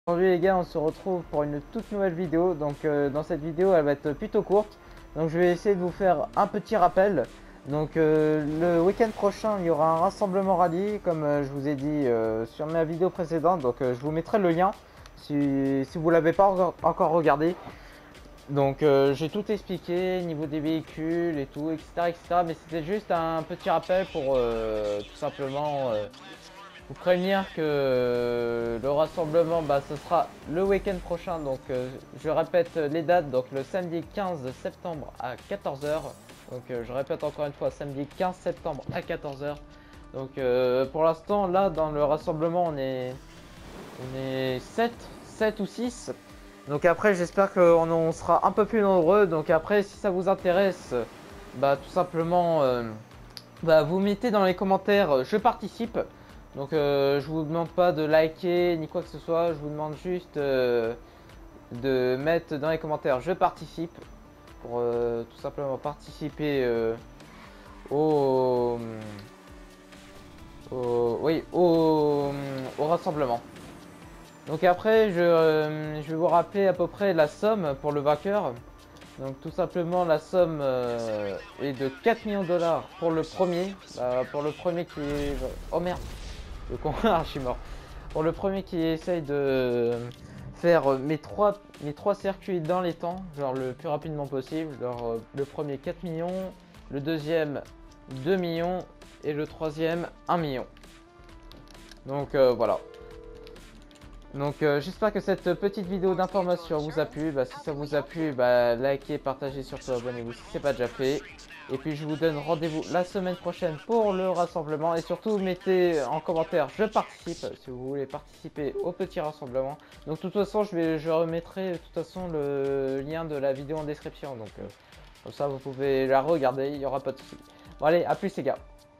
Aujourd'hui les gars, on se retrouve pour une toute nouvelle vidéo. Donc dans cette vidéo, elle va être plutôt courte. Donc je vais essayer de vous faire un petit rappel. Donc le week-end prochain, il y aura un rassemblement rallye, comme je vous ai dit sur ma vidéo précédente. Donc je vous mettrai le lien si vous l'avez pas encore regardé. Donc j'ai tout expliqué, niveau des véhicules et tout, etc. etc. Mais c'était juste un petit rappel pour tout simplement vous prévenir que le rassemblement, ce sera le week-end prochain. Donc je répète les dates, donc le samedi 15 septembre à 14 h. Donc je répète encore une fois, samedi 15 septembre à 14 h. Donc pour l'instant, là dans le rassemblement, on est 7 ou 6. Donc après, j'espère qu'on sera un peu plus nombreux. Donc après, si ça vous intéresse, tout simplement, vous mettez dans les commentaires je participe. Donc je vous demande pas de liker ni quoi que ce soit, je vous demande juste de mettre dans les commentaires je participe pour tout simplement participer au, oui, au rassemblement. Donc après je vais vous rappeler à peu près la somme pour le vainqueur. Donc tout simplement la somme est de 4 millions de dollars pour le premier. Pour le premier qui est... Oh merde, le con, je suis mort. Pour le premier qui essaye de faire mes trois circuits dans les temps, genre le plus rapidement possible. Genre, le premier 4 millions, le deuxième 2 millions et le troisième 1 million. Donc voilà. Donc j'espère que cette petite vidéo d'information vous a plu. Si ça vous a plu, likez, partagez, surtout abonnez-vous si ce n'est pas déjà fait. Et puis je vous donne rendez-vous la semaine prochaine pour le rassemblement. Et surtout mettez en commentaire je participe si vous voulez participer au petit rassemblement. Donc de toute façon je remettrai de toute façon le lien de la vidéo en description. Donc comme ça vous pouvez la regarder, il n'y aura pas de souci. Bon allez, à plus les gars.